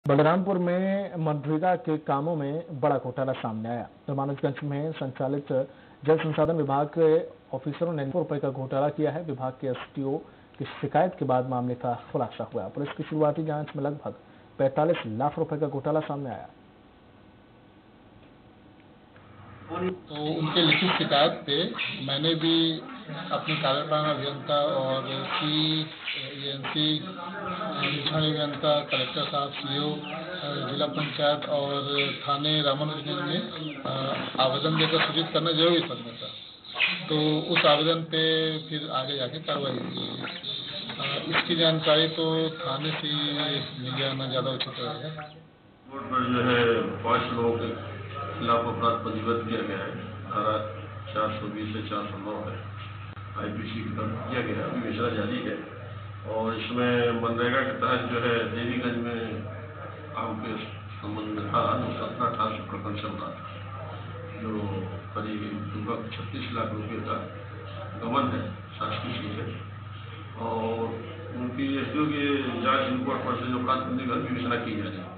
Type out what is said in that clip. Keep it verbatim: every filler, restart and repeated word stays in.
बलरामपुर में मनरेगा के कामों में बड़ा घोटाला सामने आया। रामानुजगंज में संचालित जल संसाधन विभाग के ऑफिसरों ने लाखों रुपए का घोटाला किया है। विभाग के एसडीओ की शिकायत के बाद मामले का खुलासा हुआ। पुलिस की शुरुआती जांच में लगभग पैंतालीस लाख रुपए का घोटाला सामने आया। तो उनके लिखित शिकायत पे मैंने भी अपने कार्यपालन अभियंता और सी एएनसी निरीक्षण अभियंता, कलेक्टर साहब, सीओ, जिला पंचायत और थाने रामानुजगंज में आवेदन देकर सूचित करना जरूरी समझा था। तो उस आवेदन पे फिर आगे जाके कार्रवाई हुई। इसकी जानकारी तो थाने से मिल जाना ज़्यादा उचित रहेगा। रोड पर जो है पाँच लोगों के खिलाफ अपराध पंजीबद्ध किया गया है। धारा चार सौ बीस से चार सौ नौ है आईपीसी की तरफ किया गया है। विवेचना जारी है और इसमें मनरेगा के तहत जो है देवीगंज में काम के संबंध में था जो सत्रह अठारह प्रकरण चल रहा था, जो करीब लगभग छत्तीस लाख रुपये का गबन है शासकीय से। और उनकी एसडीओ की जांच रिपोर्ट पर से जो प्राथमिक विवेचना की जा रही है।